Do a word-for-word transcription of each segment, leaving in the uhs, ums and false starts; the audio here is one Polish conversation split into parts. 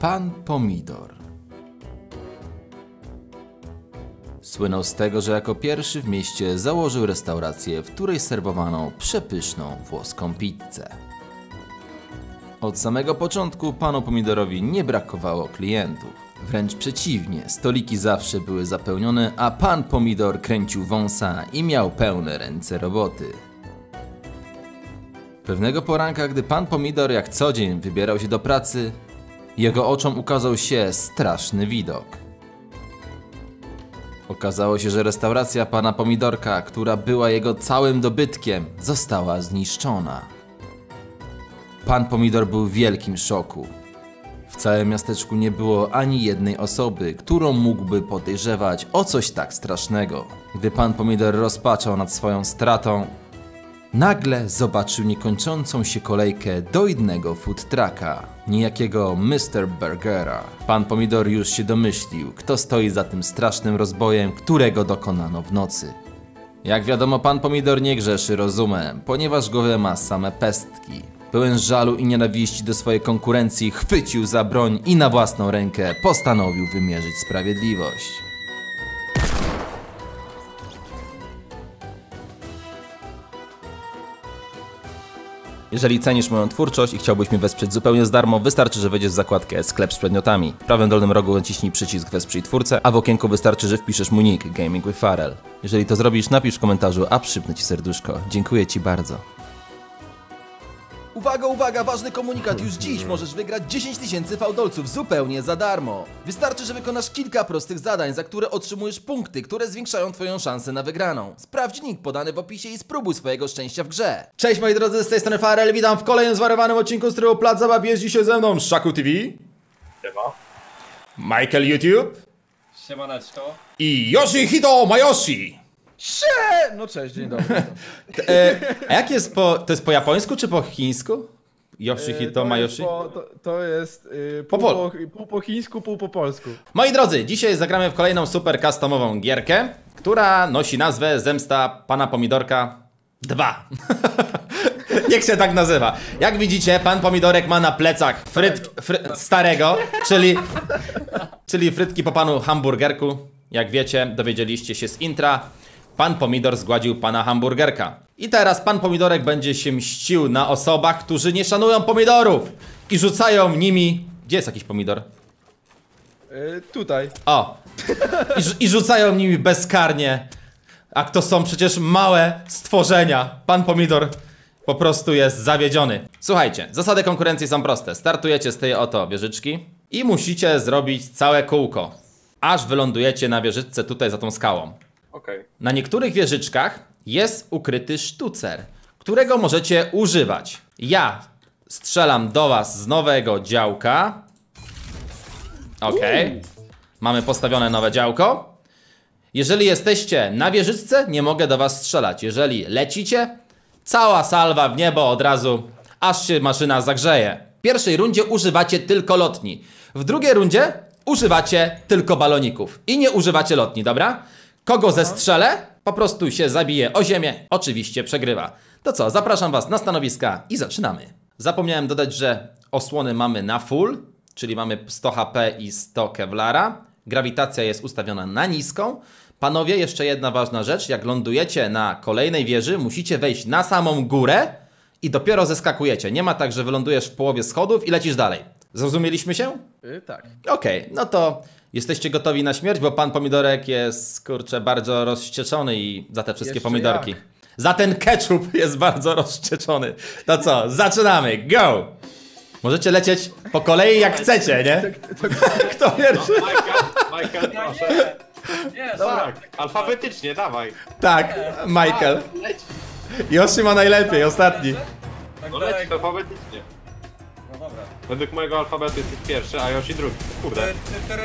Pan Pomidor. Słynął z tego, że jako pierwszy w mieście założył restaurację, w której serwowano przepyszną włoską pizzę. Od samego początku panu Pomidorowi nie brakowało klientów. Wręcz przeciwnie, stoliki zawsze były zapełnione, a pan Pomidor kręcił wąsa i miał pełne ręce roboty. Pewnego poranka, gdy pan Pomidor jak co dzień wybierał się do pracy, jego oczom ukazał się straszny widok. Okazało się, że restauracja pana Pomidorka, która była jego całym dobytkiem, została zniszczona. Pan Pomidor był w wielkim szoku. W całym miasteczku nie było ani jednej osoby, którą mógłby podejrzewać o coś tak strasznego. Gdy pan Pomidor rozpaczał nad swoją stratą, nagle zobaczył niekończącą się kolejkę do innego food trucka, niejakiego mister Burgera. Pan Pomidor już się domyślił, kto stoi za tym strasznym rozbojem, którego dokonano w nocy. Jak wiadomo, pan Pomidor nie grzeszy rozumem, ponieważ głowę ma same pestki. Pełen żalu i nienawiści do swojej konkurencji chwycił za broń i na własną rękę postanowił wymierzyć sprawiedliwość. Jeżeli cenisz moją twórczość i chciałbyś mnie wesprzeć zupełnie za darmo, wystarczy, że wejdziesz w zakładkę Sklep z przedmiotami. W prawym dolnym rogu naciśnij przycisk Wesprzyj twórcę, a w okienku wystarczy, że wpiszesz mój nick Gaming with Farel. Jeżeli to zrobisz, napisz w komentarzu, a przypnę ci serduszko. Dziękuję ci bardzo. Uwaga, uwaga, ważny komunikat, już dziś możesz wygrać dziesięć tysięcy fałdolców zupełnie za darmo. Wystarczy, że wykonasz kilka prostych zadań, za które otrzymujesz punkty, które zwiększają twoją szansę na wygraną. Sprawdź link podany w opisie i spróbuj swojego szczęścia w grze. Cześć moi drodzy, z tej strony Farel, witam w kolejnym zwariowanym odcinku z trybu Plac Zabaw. Jest dzisiaj ze mną Szaku T V. Siema. Michael YouTube. Siemaneczko. I Yoshihito Mayoshi. Sze! No cześć, dzień dobry. e, a jak jest po... to jest po japońsku czy po chińsku? Yoshihito to Mayoshi? Jest po, to, to jest yy, pół, po, po, pół po chińsku, pół po polsku. Moi drodzy, dzisiaj zagramy w kolejną super customową gierkę, która nosi nazwę Zemsta Pana Pomidorka dwa. Niech się tak nazywa. Jak widzicie, pan Pomidorek ma na plecach fryt, fry, starego, czyli, czyli frytki po panu hamburgerku. Jak wiecie, dowiedzieliście się z intra, pan Pomidor zgładził pana hamburgerka. I teraz pan Pomidorek będzie się mścił na osobach, którzy nie szanują pomidorów i rzucają nimi... Gdzie jest jakiś pomidor? Yy, tutaj. O! I, I rzucają nimi bezkarnie. A to są przecież małe stworzenia. Pan Pomidor po prostu jest zawiedziony. Słuchajcie, zasady konkurencji są proste. Startujecie z tej oto wieżyczki i musicie zrobić całe kółko, aż wylądujecie na wieżyczce tutaj za tą skałą. Okej. Na niektórych wieżyczkach jest ukryty sztucer, którego możecie używać. Ja strzelam do was z nowego działka. Okej. Mamy postawione nowe działko. Jeżeli jesteście na wieżyczce, nie mogę do was strzelać. Jeżeli lecicie, cała salwa w niebo od razu, aż się maszyna zagrzeje. W pierwszej rundzie używacie tylko lotni. W drugiej rundzie używacie tylko baloników. I nie używacie lotni, dobra? Kogo zestrzelę, po prostu się zabije o ziemię, oczywiście przegrywa. To co, zapraszam was na stanowiska i zaczynamy. Zapomniałem dodać, że osłony mamy na full, czyli mamy sto H P i sto kevlara. Grawitacja jest ustawiona na niską. Panowie, jeszcze jedna ważna rzecz, jak lądujecie na kolejnej wieży, musicie wejść na samą górę i dopiero zeskakujecie. Nie ma tak, że wylądujesz w połowie schodów i lecisz dalej. Zrozumieliśmy się? Yy, tak. Okej, okay, no to jesteście gotowi na śmierć, bo pan Pomidorek jest, kurczę, bardzo rozwścieczony i za te wszystkie Jeszcze pomidorki. jak. Za ten ketchup jest bardzo rozwścieczony. To co, zaczynamy, go! Możecie lecieć po kolei jak chcecie, nie? Kto pierwszy? No, Michael, Michael, proszę. Nie, Tak, alfabetycznie, dawaj. Tak, Michael. Leć. Yoshi ma najlepiej, ostatni. Tak No leć daleko. alfabetycznie. No dobra. Według mojego alfabetu jesteś pierwszy, a Yoshi drugi. Kurde.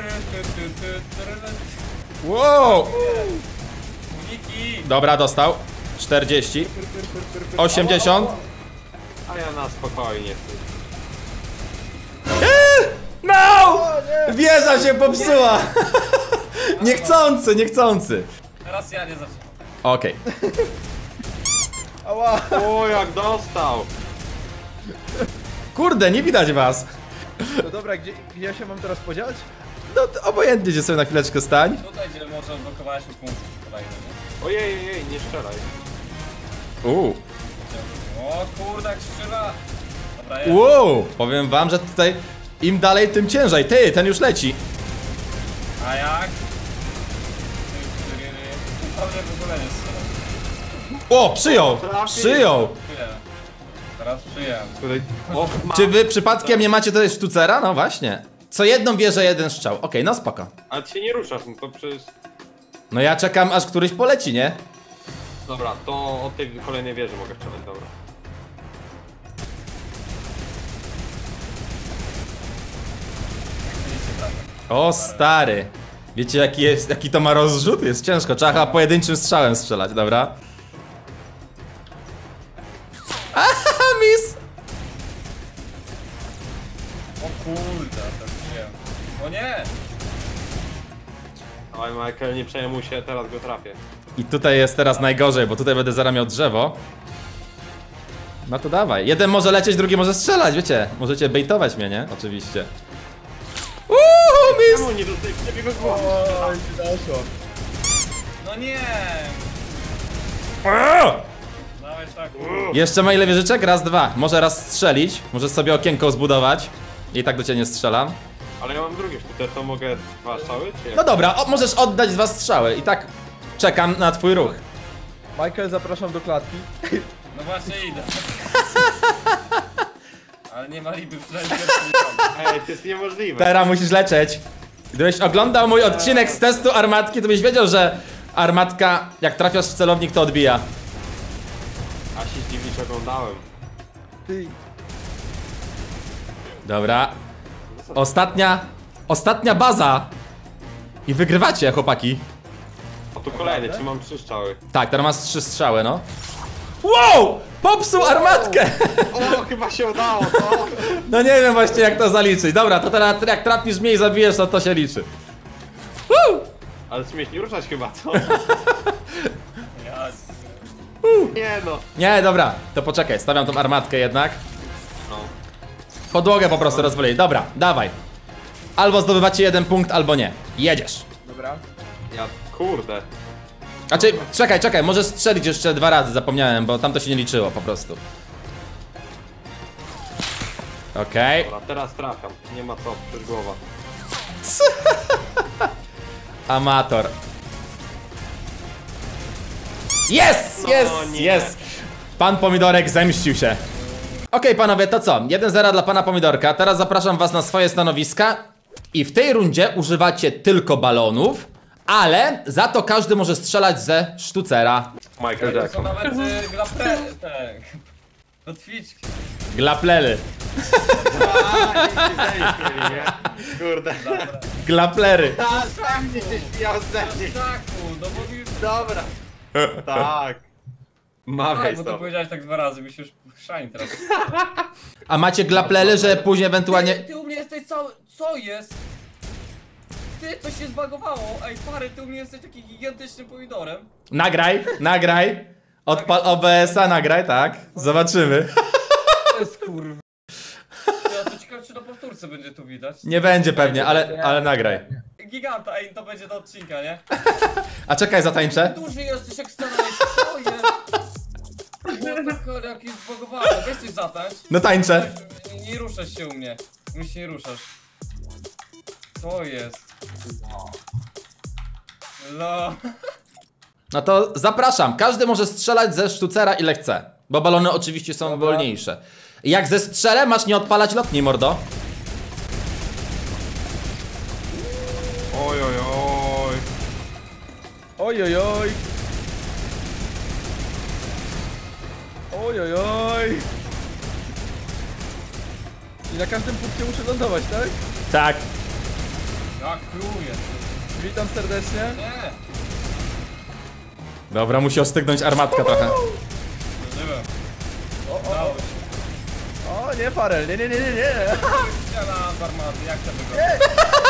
Wow! Uniki! Dobra, dostał. czterdzieści. osiemdziesiąt. A ja na spokojnie. No! Wieża się popsuła! Niechcący, niechcący. Teraz ja nie zacznę. Okej. Ała! O, jak dostał. Kurde, nie widać was. No dobra, gdzie, gdzie ja się mam teraz podziać? No to obojętnie, gdzie sobie na chwileczkę stań. Tutaj, gdzie może odblokowałeś mi punkt kolejny, nie? Ojej, ojej, nie strzelaj. Uuu. O kurde, jak strzela. Dobra, jest. Wow, powiem wam, że tutaj im dalej, tym ciężej. Ty, ten już leci. A jak? Naprawdę w ogóle nie strzela. O, przyjął, przyjął. Przyję. Teraz przyję. Tutaj... O, ma... Czy wy przypadkiem nie macie tutaj sztucera? No właśnie. Co jedną wieżę, jeden strzał. Okej, no spoko. Ale ty się nie ruszasz, no to przecież... No ja czekam, aż któryś poleci, nie? Dobra, to od tej kolejnej wieży mogę strzelać, dobra. O, stary. Wiecie, jaki jest, jaki to ma rozrzut? Jest ciężko. Trzeba chyba pojedynczym strzałem strzelać, dobra? Aha, mis! O kurde, teraz przyję. O nie! Ale Michael, nie przejmuj się, teraz go trafię. I tutaj jest teraz najgorzej, bo tutaj będę zaraz miał drzewo. No to dawaj. Jeden może lecieć, drugi może strzelać, wiecie? Możecie bejtować mnie, nie? Oczywiście. Uuu, mis! Czemu nie dotyk ciebie go głowy? Oj, mi doszło. No nie! Uuu! Dałeś tak. Jeszcze ma ile wieżyczek? Raz, dwa. Może raz strzelić. Może sobie okienko zbudować. I tak do ciebie nie strzelam. Ale ja mam drugie sztuce, to mogę dwa strzały, czy jak? No dobra, o, możesz oddać dwa strzały. I tak czekam na twój ruch. Michael, zapraszam do klatki. No właśnie idę. Ale nie ma liby wszędzie. Ej, to jest niemożliwe. Teraz musisz lecieć. Gdybyś oglądał mój odcinek z testu armatki, to byś wiedział, że armatka, jak trafiasz w celownik, to odbija. A się zdziwić, oglądałem. Ty. Dobra. Ostatnia, ostatnia baza. I wygrywacie, chłopaki. O, tu kolejny, czy mam trzy strzały? Tak, teraz masz trzy strzały, no. Wow! Popsuł armatkę! O, chyba się udało, to. No nie wiem właśnie, jak to zaliczyć. Dobra, to teraz jak trafisz mnie i zabijesz, to to się liczy. Woo! Ale śmiesznie ruszać chyba, co? Ja... Nie no. Nie, dobra, to poczekaj, stawiam tą armatkę jednak. No. Podłogę po prostu rozwalili. Dobra, dawaj. Albo zdobywacie jeden punkt, albo nie. Jedziesz. Dobra. Ja, kurde. Znaczy, czekaj, czekaj, możesz strzelić jeszcze dwa razy, zapomniałem, bo tam to się nie liczyło po prostu. Okej. Dobra, teraz trafiam. Nie ma co, przecież głowa. Amator. Jest! No Jest! nie. Jest! Pan Pomidorek zemścił się. Okej, panowie, to co? jeden zero dla pana Pomidorka. Teraz zapraszam was na swoje stanowiska. I w tej rundzie używacie tylko balonów, ale za to każdy może strzelać ze sztucera. Michael To są Jackson. nawet y, glapre... te... Kotwiczki. Glaplele. Kurde. Glaplery. A, sam nie się śmiał ze mnie. Taku, no bo mi już... Dobra. Tak. Tak, Machaj bo to stop. powiedziałeś tak dwa razy, mi się już chrzani teraz. A macie glaplele, że później Ty, ewentualnie... ty u mnie jesteś cały... Co jest? Ty, coś się zbagowało. Ej, pary, ty u mnie jesteś takim gigantycznym pomidorem. Nagraj, nagraj. Odpal O B S a, nagraj, tak. Zobaczymy. To jest kurwa. Ja to ciekawe, czy na powtórce będzie tu widać. Nie będzie pewnie, ale, ale nagraj. Giganta, ej, to będzie do odcinka, nie? A czekaj, zatańczę. Duży jesteś jak stanąłeś, co jest? O, tak, jakiś zbagowało, weź coś zatańcz. No tańczę. Nie, nie ruszasz się u mnie. My się nie ruszasz. Co jest? No. No to zapraszam. Każdy może strzelać ze sztucera ile chce. Bo balony oczywiście są Dobra. wolniejsze. Jak ze strzelę, masz nie odpalać lotni, mordo. Oj, oj, oj. Oj, oj, oj. Oj, oj, oj. I na każdym punkcie muszę lądować, tak? Tak. Jak kruje. Witam serdecznie. Nie. Dobra, musi ostygnąć armatka trochę. Przeżyłem. O, o, Dało o. się. O, nie Farel, nie, nie, nie, nie, nie. Strzela z armaty, jak to wygląda?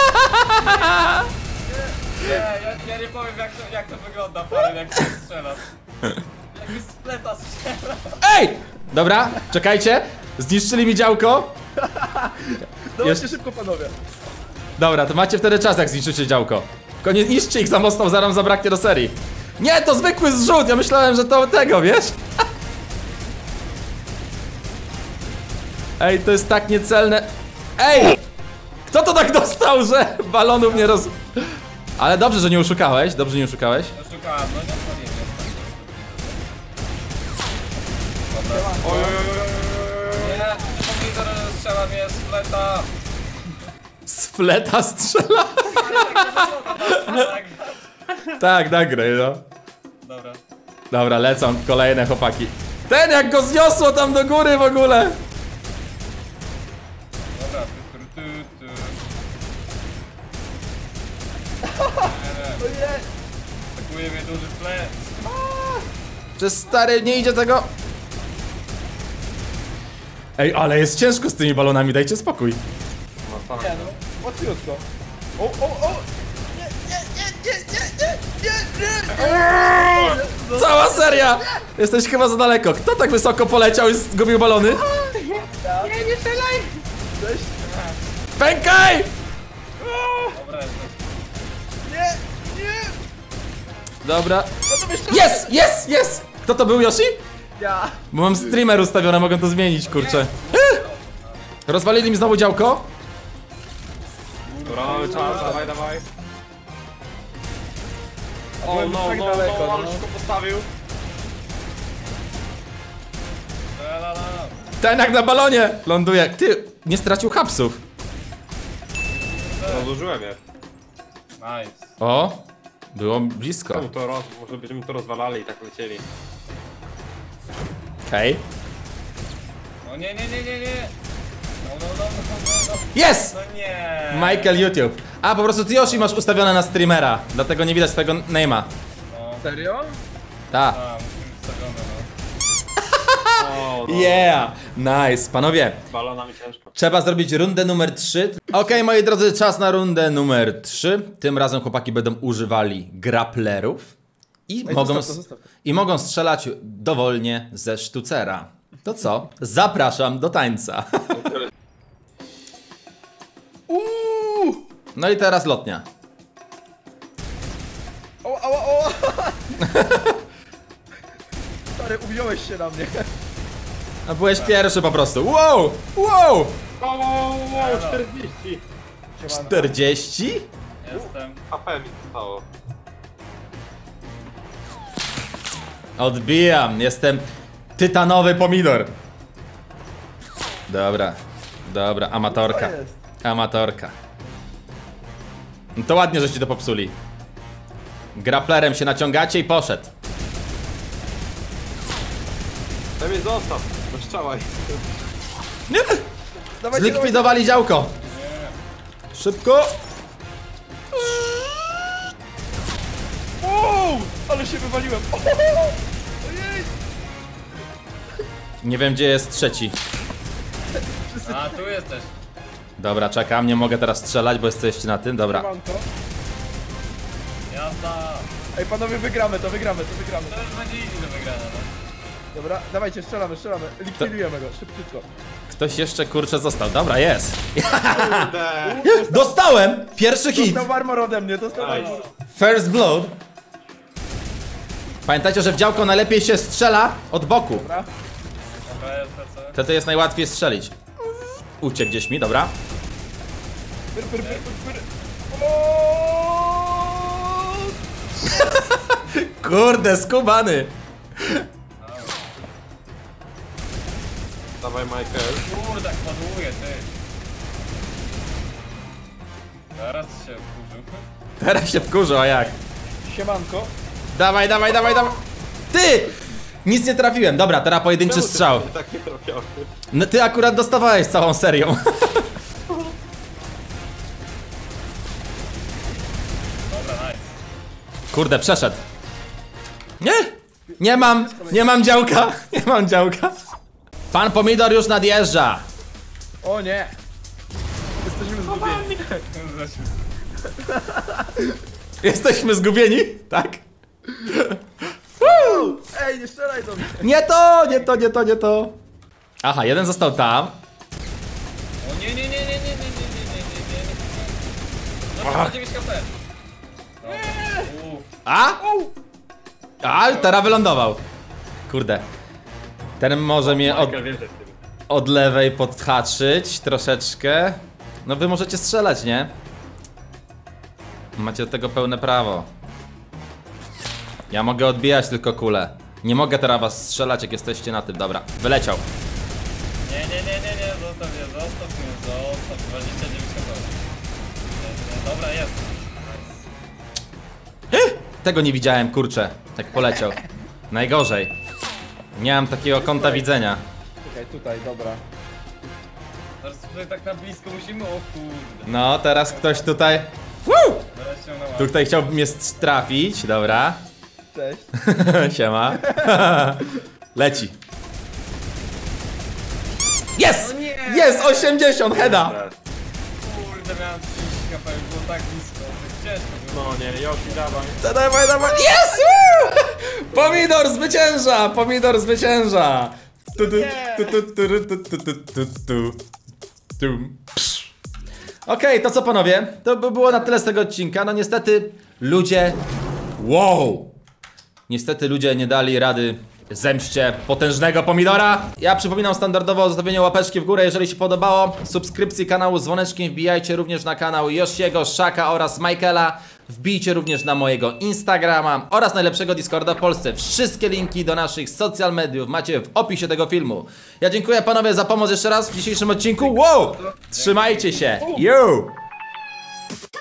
Nie, ja, ja nie powiem jak to, jak to wygląda, Farel, jak to strzelasz. Jakby spleta strzela. Ej! Dobra, czekajcie. Zniszczyli mi działko. Dawajcie szybko, panowie. Dobra, to macie wtedy czas, jak zniszczycie działko. Tylko nie niszczcie ich za mocno, zaraz zabraknie do serii. Nie, to zwykły zrzut, ja myślałem, że to tego, wiesz? Ej, to jest tak niecelne. Ej! Kto to tak dostał, że balonów nie roz... Ale dobrze, że nie oszukałeś, dobrze, że nie oszukałeś. No szukałem, no nie odpaliłem. Oj, oj, oj, oj, oj. Nie, pomidor strzela mnie z fleta. Z fleta strzela? Tak, Tak, nagraj, no. dobra. Dobra, lecą kolejne chłopaki. Ten jak go zniosło tam do góry w ogóle. Dobra, tu, tu, tu, tu. O nie! Atakuje mnie duży flet. Przez stary, nie idzie tego. Ej, ale jest ciężko z tymi balonami, dajcie spokój. Nie no, łatwiutko. O, o, o! Nie, nie, nie, nie, nie, nie, nie, nie! Cała seria! Jesteś chyba za daleko. Kto tak wysoko poleciał i zgubił balony? Cześć. Pękaj! Dobra, jest. Nie, nie! Dobra. No to jeszcze... Jest, jest, jest! Kto to był, Yoshi? Ja! Bo mam streamer ustawiony, mogę to zmienić, kurczę. Eh! Rozwalili mi znowu działko? Dobra, mamy czas, dawaj, dawaj. O, byłem no, tak no, daleko, no, ale no. szybko postawił. La, la, la. Ten jak na balonie ląduje. Ty, nie stracił hapsów. Rozłożyłem je. Nice. O, było blisko. Czemu to roz... Może będziemy to rozwalali i tak lecieli. Okej. No nie, nie, nie, nie, nie. No, no, no, no, no, no. Jest! No nie. Michael YouTube. A, po prostu ty, Yoshi, masz ustawione na streamera. Dlatego nie widać twojego name'a. No, Serio? Ta. a, musimy ustawione, no. O, no. Yeah! Nice. Panowie, Balonami ciężko. trzeba zrobić rundę numer trzy. Okej, moi drodzy, czas na rundę numer trzy. Tym razem chłopaki będą używali grapplerów. I, Ej, mogą, zostaw to, zostaw to. I mogą strzelać dowolnie ze sztucera. To co? Zapraszam do tańca. Uuu! No i teraz lotnia. O, o, o! Stary, uwziąłeś się na mnie. No byłeś pierwszy po prostu. Wow! Wow! O, o, o, czterdzieści. Siemanko. czterdzieści? Jestem. H P mi zostało. Odbijam, jestem tytanowy pomidor. Dobra, dobra, amatorka. Co jest? Amatorka. No to ładnie, żeście to popsuli. Grapplerem się naciągacie i poszedł. Daj mnie zostaw. Rozczałaj. Nie! Dawajcie, Zlikwidowali działko. Szybko. Wow! Ale się wywaliłem. O, ojej! Nie wiem, gdzie jest trzeci. A, tu jesteś. Dobra, czekam, nie mogę teraz strzelać, bo jesteście na tym. Dobra. Siemanko. Jazda. Ej, panowie, wygramy to, wygramy to, wygramy. To już będzie easy do wygrania, no. Dobra, dawajcie, strzelamy, strzelamy. Likwidujemy go, szybciutko. Ktoś jeszcze, kurczę, został. Dobra, jest. Kurde. Dostałem! Pierwszy hit. Dostał armor ode mnie, dostał Nice. armor. First blood. Pamiętajcie, że w działko najlepiej się strzela od boku. Dobra. Dobra, jest, lecę. Wtedy jest najłatwiej strzelić. Uciekł gdzieś mi, dobra. Pyr, pyr, pyr, pyr, pyr. O! Kurde, skubany. Dawaj, Michael. Kurde, ładuje, ty. Zaraz się wkurzył. Teraz się wkurzę, a jak? Siemanko. Dawaj, dawaj, dawaj, dawaj. Ty! Nic nie trafiłem. Dobra, teraz pojedynczy Czemu ty strzał. mnie tak nie trafiały? No ty akurat dostawałeś całą serią. Dobra, nice. Kurde, przeszedł. Nie! Nie mam, nie mam działka. Nie mam działka. Pan Pomidor już nadjeżdża. O nie. Jesteśmy zgubieni. Jesteśmy zgubieni? Tak? Ej, nie strzelaj do mnie. Nie to, nie to, nie to, nie to. Aha, jeden został tam. O nie, nie, nie, nie, nie, nie, nie, nie, nie, nie, nie. No to dziewięć K P. Uff. A? A, teraz wylądował. Kurde. Ten może mnie od, Michael, wierzę w ciebie. od lewej podhaczyć troszeczkę. No wy możecie strzelać, nie? Macie do tego pełne prawo. Ja mogę odbijać tylko kulę. Nie mogę teraz was strzelać, jak jesteście na tym. Dobra, wyleciał. Nie, nie, nie, nie, nie, zostaw mnie, zostaw mnie, zostaw, dwadzieścia dziewięć K P. Nie, nie, dobra, jest. Tego nie widziałem, kurczę. Jak poleciał. Najgorzej. Nie mam takiego kąta widzenia. Czekaj, tutaj, dobra. Teraz tutaj tak na blisko musimy, o kurde. No, teraz ktoś tutaj... Woo! Teraz się na łapę. Tutaj chciał mnie trafić, dobra. Cześć. Siema. Leci. Jest! O nie! Jest! osiemdziesiąt heada! Kurde, miałem trzydzieści K P, już było tak blisko. To jest ciężko było. No nie, Yoshi, dawaj. To dawaj, dawaj. Jest! Woo! Pomidor zwycięża! Pomidor zwycięża! Tu, tu, tu, tu, tu, tu, tu, tu, tu, tu, tu. Psz. Okej, to co panowie? To by było na tyle z tego odcinka. No niestety ludzie... Wow! Niestety ludzie nie dali rady zemście potężnego pomidora. Ja przypominam standardowo o zostawieniu łapeczki w górę, jeżeli się podobało. Subskrypcji kanału z dzwoneczkiem, wbijajcie również na kanał Yoshiego, Shaka oraz Michaela. Wbijcie również na mojego Instagrama oraz najlepszego Discorda w Polsce. Wszystkie linki do naszych social mediów macie w opisie tego filmu. Ja dziękuję panowie za pomoc jeszcze raz w dzisiejszym odcinku. Wow! Trzymajcie się! Yo!